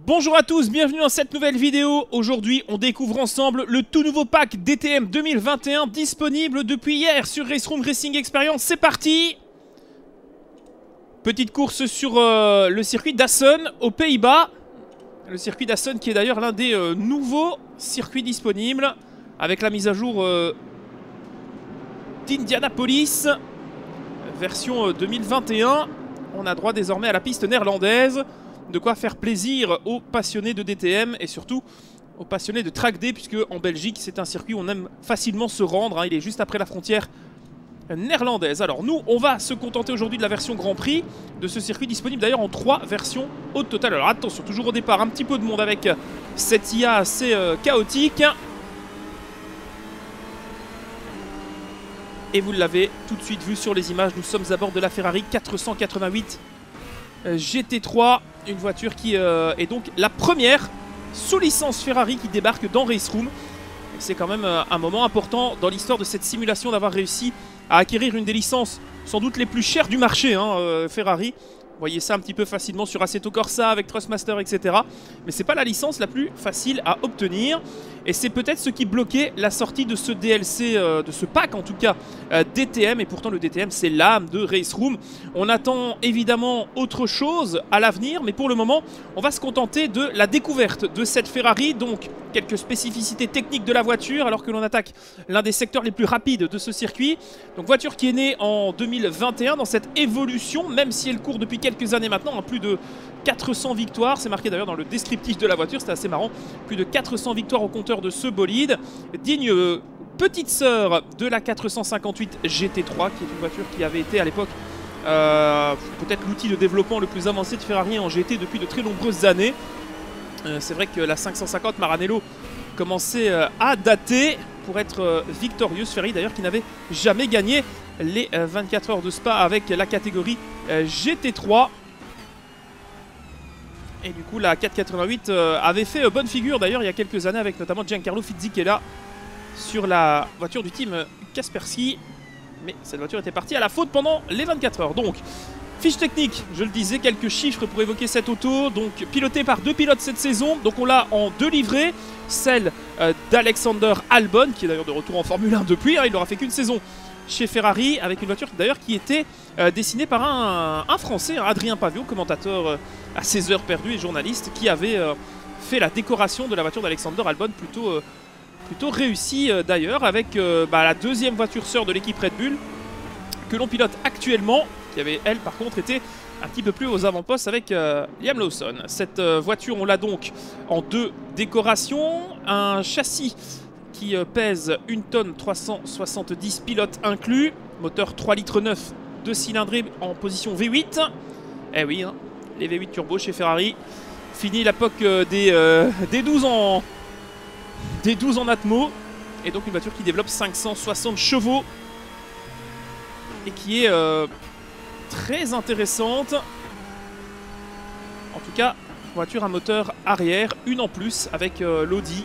Bonjour à tous, bienvenue dans cette nouvelle vidéo. Aujourd'hui, on découvre ensemble le tout nouveau pack DTM 2021 disponible depuis hier sur Raceroom Racing Experience. C'est parti! Petite course sur le circuit d'Assen aux Pays-Bas. Le circuit d'Assen qui est d'ailleurs l'un des nouveaux circuits disponibles avec la mise à jour d'Indianapolis version 2021. On a droit désormais à la piste néerlandaise. De quoi faire plaisir aux passionnés de DTM et surtout aux passionnés de Track Day, puisque en Belgique c'est un circuit où on aime facilement se rendre, hein. Il est juste après la frontière néerlandaise. Alors nous on va se contenter aujourd'hui de la version Grand Prix de ce circuit, disponible d'ailleurs en 3 versions au total. Alors attention, toujours au départ un petit peu de monde avec cette IA assez chaotique. Et vous l'avez tout de suite vu sur les images, nous sommes à bord de la Ferrari 488 GT3, une voiture qui est donc la première sous licence Ferrari qui débarque dans Raceroom. C'est quand même un moment important dans l'histoire de cette simulation d'avoir réussi à acquérir une des licences sans doute les plus chères du marché, hein, Ferrari. Vous voyez ça un petit peu facilement sur Assetto Corsa avec Trustmaster, etc. Mais c'est pas la licence la plus facile à obtenir. Et c'est peut-être ce qui bloquait la sortie de ce DLC, de ce pack en tout cas, DTM. Et pourtant le DTM c'est l'âme de Raceroom. On attend évidemment autre chose à l'avenir. Mais pour le moment on va se contenter de la découverte de cette Ferrari. Donc quelques spécificités techniques de la voiture alors que l'on attaque l'un des secteurs les plus rapides de ce circuit. Donc voiture qui est née en 2021 dans cette évolution, même si elle court depuis quelques années maintenant, hein, plus de 400 victoires, c'est marqué d'ailleurs dans le descriptif de la voiture, c'était assez marrant, plus de 400 victoires au compteur de ce bolide, digne petite sœur de la 458 GT3, qui est une voiture qui avait été à l'époque peut-être l'outil de développement le plus avancé de Ferrari en GT depuis de très nombreuses années. C'est vrai que la 550 Maranello commençait à dater pour être victorieuse. Ferrari d'ailleurs qui n'avait jamais gagné les 24 heures de Spa avec la catégorie GT3. Et du coup la 488 avait fait bonne figure d'ailleurs il y a quelques années avec notamment Giancarlo Fisichella sur la voiture du team Kaspersky. Mais cette voiture était partie à la faute pendant les 24 heures. Donc fiche technique, je le disais, quelques chiffres pour évoquer cette auto. Donc pilotée par 2 pilotes cette saison. Donc on l'a en 2 livrées. Celle d'Alexander Albon, qui est d'ailleurs de retour en Formule 1 depuis, hein, il n'aura fait qu'une saison chez Ferrari, avec une voiture d'ailleurs qui était dessinée par un Français, hein, Adrien Pavio, commentateur à 16 heures perdues et journaliste, qui avait fait la décoration de la voiture d'Alexander Albon plutôt réussie d'ailleurs, avec la deuxième voiture sœur de l'équipe Red Bull, que l'on pilote actuellement, qui avait elle par contre été un petit peu plus aux avant-postes avec Liam Lawson. Cette voiture on l'a donc en 2 décorations, un châssis qui pèse 1 tonne 370 pilotes inclus, moteur 3 litres 9 2 cylindrés en position V8. Eh oui, hein, les V8 turbo chez Ferrari. Fini l'époque des 12 en Atmo. Et donc une voiture qui développe 560 chevaux et qui est très intéressante. En tout cas, voiture à moteur arrière, une en plus avec l'Audi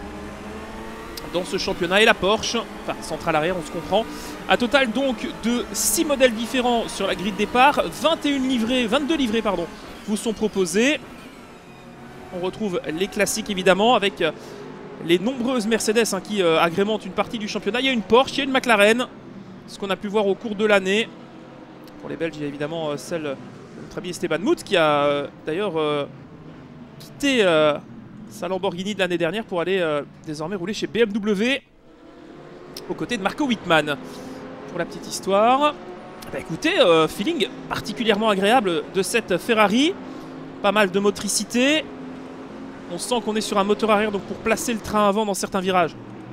dans ce championnat et la Porsche, enfin centrale arrière on se comprend. Un total donc de 6 modèles différents sur la grille de départ, 22 livrées pardon, vous sont proposés. On retrouve les classiques évidemment avec les nombreuses Mercedes, hein, qui agrémentent une partie du championnat. Il y a une Porsche, il y a une McLaren, ce qu'on a pu voir au cours de l'année. Pour les Belges, il y a évidemment celle de notre ami Esteban Muth qui a d'ailleurs quitté sa Lamborghini de l'année dernière pour aller désormais rouler chez BMW aux côtés de Marco Wittmann. Pour la petite histoire, écoutez, feeling particulièrement agréable de cette Ferrari, pas mal de motricité. On sent qu'on est sur un moteur arrière, donc pour placer le train avant dans certains virages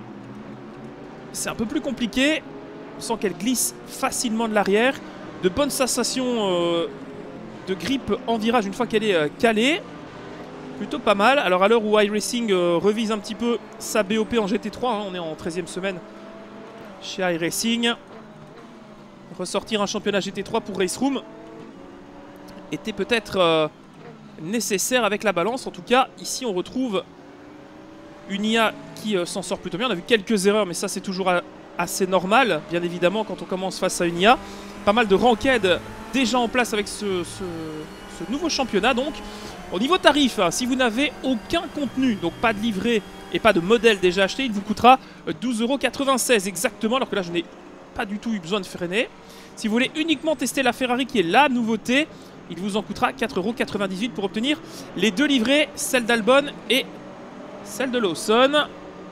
c'est un peu plus compliqué. On sent qu'elle glisse facilement de l'arrière, de bonnes sensations de grippe en virage une fois qu'elle est calée. Plutôt pas mal. Alors à l'heure où iRacing revise un petit peu sa BOP en GT3, hein, on est en 13e semaine chez iRacing. Ressortir un championnat GT3 pour Raceroom était peut-être nécessaire avec la balance. En tout cas, ici on retrouve une IA qui s'en sort plutôt bien. On a vu quelques erreurs, mais ça c'est toujours assez normal, bien évidemment, quand on commence face à une IA. Pas mal de ranked déjà en place avec ce ce nouveau championnat. Donc au niveau tarif, hein, si vous n'avez aucun contenu, donc pas de livret et pas de modèle déjà acheté, il vous coûtera 12,96 € exactement, alors que là je n'ai pas du tout eu besoin de freiner. Si vous voulez uniquement tester la Ferrari qui est la nouveauté, il vous en coûtera 4,98 € pour obtenir les deux livrets, celle d'Albon et celle de Lawson.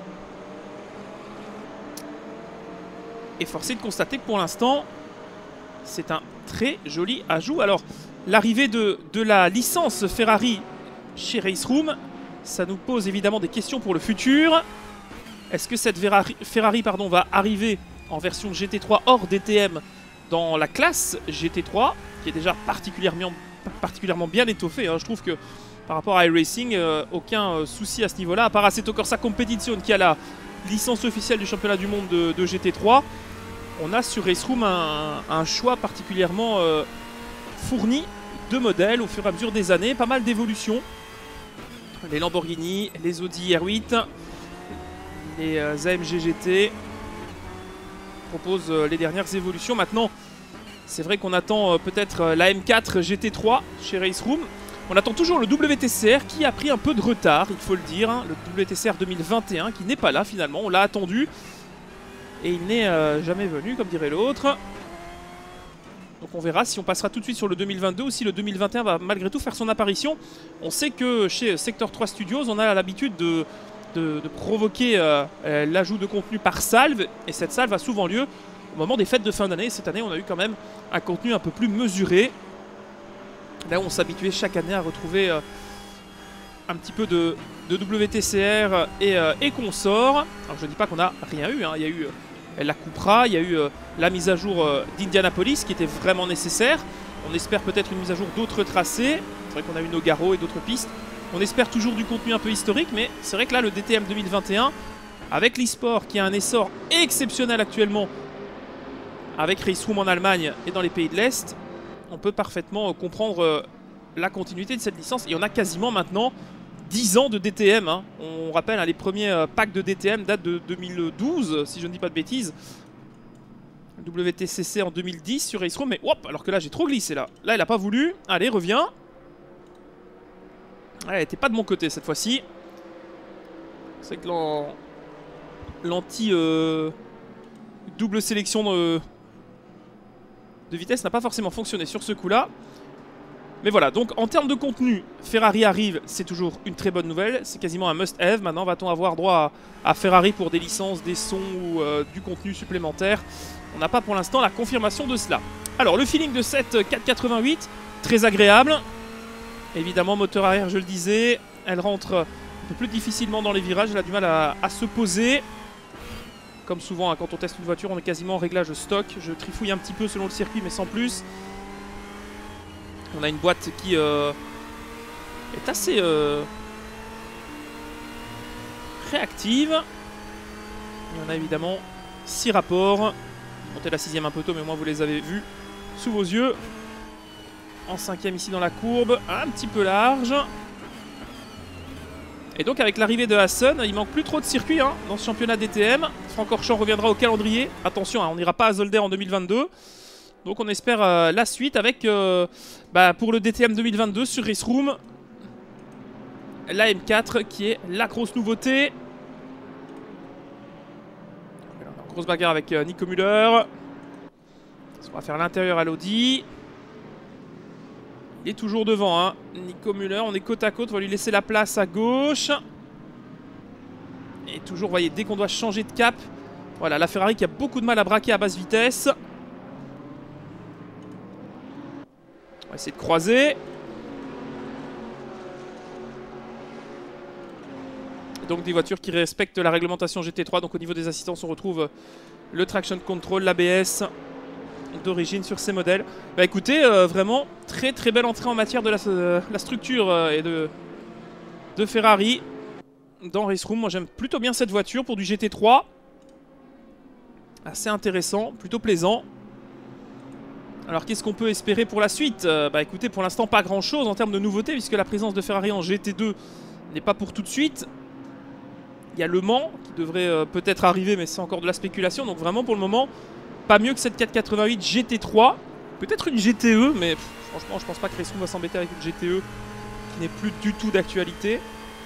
Et forcé de constater que pour l'instant, c'est un très joli ajout. Alors, l'arrivée de la licence Ferrari chez Race Room, ça nous pose évidemment des questions pour le futur. Est-ce que cette Ferrari va arriver en version GT3 hors DTM dans la classe GT3, qui est déjà particulièrement bien étoffée, hein. Je trouve que par rapport à iRacing, aucun souci à ce niveau-là, à part Assetto Corsa Competizione qui a la licence officielle du championnat du monde de GT3. On a sur Race Room un choix particulièrement fourni de modèles au fur et à mesure des années, pas mal d'évolutions. Les Lamborghini, les Audi R8, les AMG GT proposent les dernières évolutions. Maintenant, c'est vrai qu'on attend peut-être la M4 GT3 chez Race Room. On attend toujours le WTCR qui a pris un peu de retard, il faut le dire, hein, le WTCR 2021 qui n'est pas là finalement, on l'a attendu et il n'est jamais venu comme dirait l'autre. Donc on verra si on passera tout de suite sur le 2022 ou si le 2021 va malgré tout faire son apparition. On sait que chez Sector 3 Studios, on a l'habitude de provoquer l'ajout de contenu par salve, et cette salve a souvent lieu au moment des fêtes de fin d'année. Cette année, on a eu quand même un contenu un peu plus mesuré. Là où on s'habituait chaque année à retrouver un petit peu de WTCR et consorts. Alors je ne dis pas qu'on n'a rien eu, hein. Il y a eu la Cupra, il y a eu la mise à jour d'Indianapolis qui était vraiment nécessaire. On espère peut-être une mise à jour d'autres tracés. C'est vrai qu'on a eu Nogaro et d'autres pistes. On espère toujours du contenu un peu historique, mais c'est vrai que là, le DTM 2021, avec l'e-sport qui a un essor exceptionnel actuellement, avec Race Room en Allemagne et dans les pays de l'Est, on peut parfaitement comprendre la continuité de cette licence. Il y en a quasiment maintenant 10 ans de DTM. Hein. On rappelle, hein, les premiers packs de DTM datent de 2012, si je ne dis pas de bêtises. WTCC en 2010 sur Race Room, mais hop, alors que là, j'ai trop glissé là. Là, elle n'a pas voulu. Allez, reviens. Elle n'était pas de mon côté cette fois-ci. C'est que l'anti double sélection de vitesse n'a pas forcément fonctionné sur ce coup-là. Mais voilà, donc en termes de contenu, Ferrari arrive, c'est toujours une très bonne nouvelle. C'est quasiment un must-have. Maintenant, va-t-on avoir droit à Ferrari pour des licences, des sons ou du contenu supplémentaire? On n'a pas pour l'instant la confirmation de cela. Alors, le feeling de cette 488, très agréable. Évidemment, moteur arrière, je le disais, elle rentre un peu plus difficilement dans les virages. Elle a du mal à se poser. Comme souvent, hein, quand on teste une voiture, on est quasiment en réglage stock. Je trifouille un petit peu selon le circuit, mais sans plus. On a une boîte qui est assez réactive. Et on a évidemment 6 rapports. Montez la 6ème un peu tôt, mais au moins vous les avez vus sous vos yeux. En 5ème ici dans la courbe, un petit peu large. Et donc avec l'arrivée de Hassan, il manque plus trop de circuits hein, dans ce championnat DTM. Francorchamps reviendra au calendrier. Attention, hein, on n'ira pas à Zolder en 2022. Donc on espère la suite avec, pour le DTM 2022 sur Race Room, la M4 qui est la grosse nouveauté. Grosse bagarre avec Nico Müller. On va faire l'intérieur à l'Audi. Il est toujours devant, hein. Nico Müller, on est côte à côte, on va lui laisser la place à gauche. Et toujours, vous voyez, dès qu'on doit changer de cap, voilà, la Ferrari qui a beaucoup de mal à braquer à basse vitesse. On va essayer de croiser. Donc des voitures qui respectent la réglementation GT3. Donc au niveau des assistances, on retrouve le traction control, l'ABS d'origine sur ces modèles. Bah écoutez, vraiment très très belle entrée en matière de la structure et de Ferrari dans Race Room. Moi j'aime plutôt bien cette voiture pour du GT3. Assez intéressant, plutôt plaisant. Alors qu'est-ce qu'on peut espérer pour la suite? Bah écoutez, pour l'instant pas grand chose en termes de nouveautés, puisque la présence de Ferrari en GT2 n'est pas pour tout de suite. Il y a Le Mans qui devrait peut-être arriver, mais c'est encore de la spéculation. Donc vraiment pour le moment, pas mieux que cette 488 GT3. Peut-être une GTE, mais franchement, je pense pas que Race Room va s'embêter avec une GTE qui n'est plus du tout d'actualité.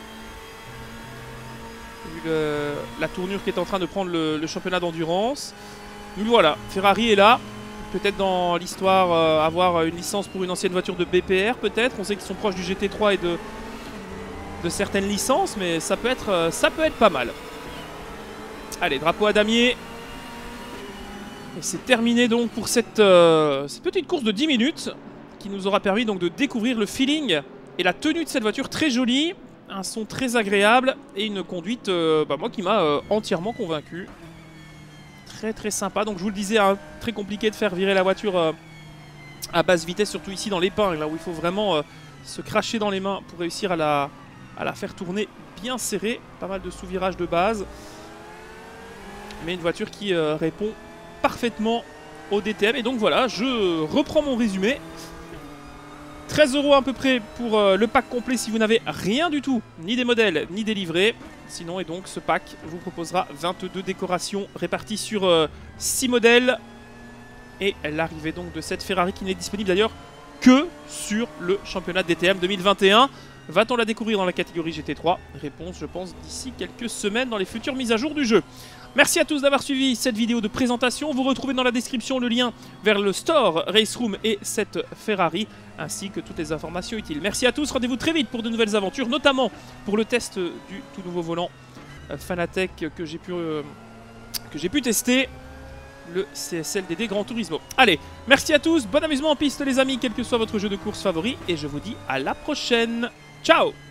Vu la tournure qui est en train de prendre le championnat d'endurance. Mais voilà, Ferrari est là. Peut-être dans l'histoire avoir une licence pour une ancienne voiture de BPR, peut-être. On sait qu'ils sont proches du GT3 et de certaines licences, mais ça peut être pas mal. Allez, drapeau à damier. Et c'est terminé donc pour cette petite course de 10 minutes qui nous aura permis donc de découvrir le feeling et la tenue de cette voiture très jolie. Un son très agréable et une conduite moi qui m'a entièrement convaincu. Très très sympa. Donc je vous le disais, hein, très compliqué de faire virer la voiture à basse vitesse, surtout ici dans l'épingle, là où il faut vraiment se cracher dans les mains pour réussir à la faire tourner bien serrée. Pas mal de sous-virages de base. Mais une voiture qui répond parfaitement au DTM. Et donc voilà, je reprends mon résumé. 13 € à peu près pour le pack complet si vous n'avez rien du tout, ni des modèles, ni des livrets. Sinon, et donc ce pack vous proposera 22 décorations réparties sur 6 modèles. Et l'arrivée donc de cette Ferrari qui n'est disponible d'ailleurs que sur le championnat DTM 2021. Va-t-on la découvrir dans la catégorie GT3? Réponse, je pense, d'ici quelques semaines dans les futures mises à jour du jeu. Merci à tous d'avoir suivi cette vidéo de présentation. Vous retrouvez dans la description le lien vers le store Race Room et cette Ferrari, ainsi que toutes les informations utiles. Merci à tous, rendez-vous très vite pour de nouvelles aventures, notamment pour le test du tout nouveau volant Fanatec que j'ai pu tester, le CSLDD Gran Turismo. Allez, merci à tous, bon amusement en piste les amis, quel que soit votre jeu de course favori, et je vous dis à la prochaine. Ciao!